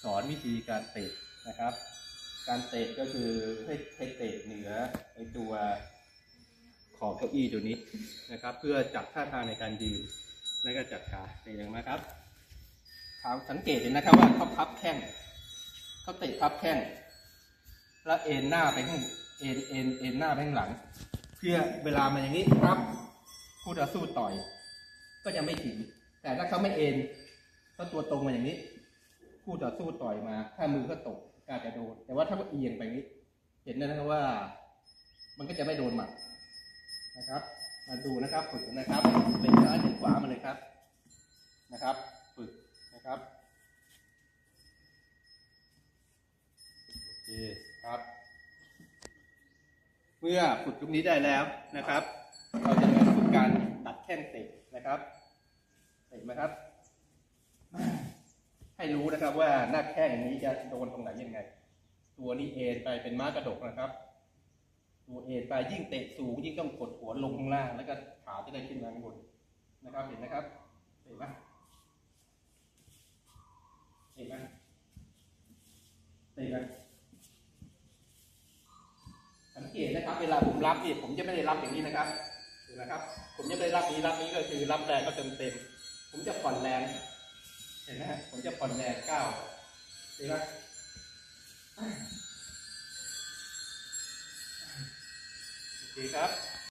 สอนวิธีการเตะนะครับ การเตะก็คือให้เตะเหนือไอตัวขอบเก้าอี้ตัวนี้นะครับเพื่อจับท่าทางในการยืนและก็จัดขาเตะอย่างนะครับสังเกตเห็นนะครับว่าเขาพับแข้งเขาเตะพับแข้งแล้วเอ็นหน้าไปข้างเอ็นหน้าไปข้างหลังเพื่อเวลามันอย่างนี้ครับคู่ต่อสู้ต่อยก็จะไม่ถึงแต่ถ้าเขาไม่เอ็นเขาตัวตรงมาอย่างนี้คู่ต่อสู้ต่อยมาถ้ามือก็ตกอาจจะโดนแต่ว่าถ้าเอียงไปนี้เห็นนะครับว่ามันก็จะไม่โดนหมัดนะครับมาดูนะครับฝึกนะครับเป็นซ้ายเป็นขวามาเลยครับนะครับฝึกนะครับโอเคครับเมื่อฝึกตรงนี้ได้แล้วนะครับเราจะมาฝึกการตัดแข้งเตะนะครับเตะไหมครับให้รู้นะครับว่าหน้าแข้งนี้จะโดนตรงไหนยังไงตัวนี้เอ็นไปเป็นม้ากระดกนะครับตัวเอ็นไปยิ่งเตะสูงยิ่งต้องกดหัวลงข้างล่างแล้วก็ขาจะได้ขึ้นมาข้างบนนะครับเห็นไหมครับเห็นไหมเห็นไหมเห็นไหมสังเกตนะครับเวลาผมรับเนี่ยผมจะไม่ได้รับอย่างนี้นะครับเห็นไหมครับผมจะไม่ได้รับนี้ก็คือรับแรงก็เต็มผมจะผ่อนแรงเห็นไหมฮะผมจะผ่อนแรงก้าวเห็นไหมโอเคครับ